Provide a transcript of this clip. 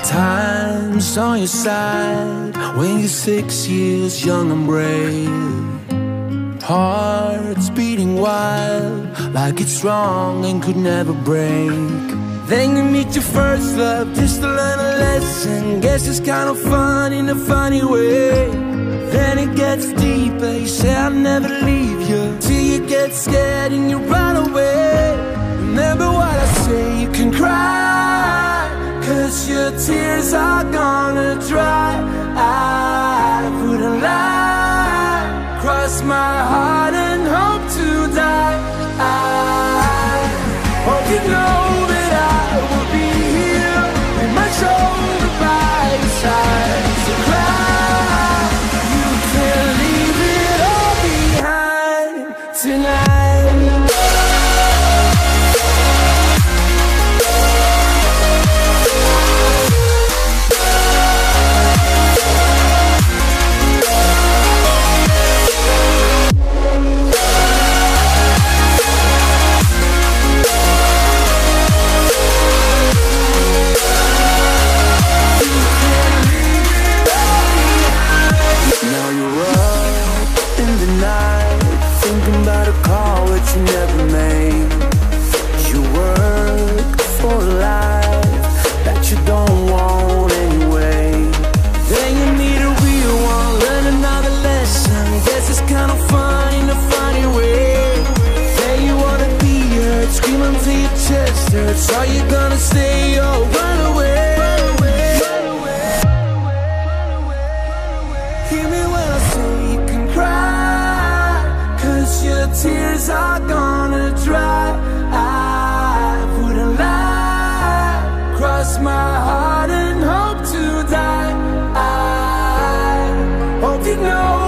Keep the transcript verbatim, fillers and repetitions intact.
Time's on your side when you're six years young and brave. Hearts beating wild like it's wrong and could never break. Then you meet your first love just to learn a lesson. Guess it's kind of fun in a funny way. Then it gets deeper, you say I'll never leave you, till you get scared and you run away. Remember what I say, you can cry, cause your tears are gonna dry. I wouldn't lie, cross my heart and hope to die. I hope you know that I will be here with my shoulder by your side. So cry, you can leave it all behind tonight. You never made. You work for a life that you don't want anyway. Then you meet a real one, learn another lesson. Guess it's kind of fun in a funny way. Then you wanna be heard, scream until your chest hurts. Are you gonna stay or run away? Run away, run away, hear me when I say you can cry, cause your tears are gonna dry. I wouldn't lie, cross my heart and hope to die. I hope you know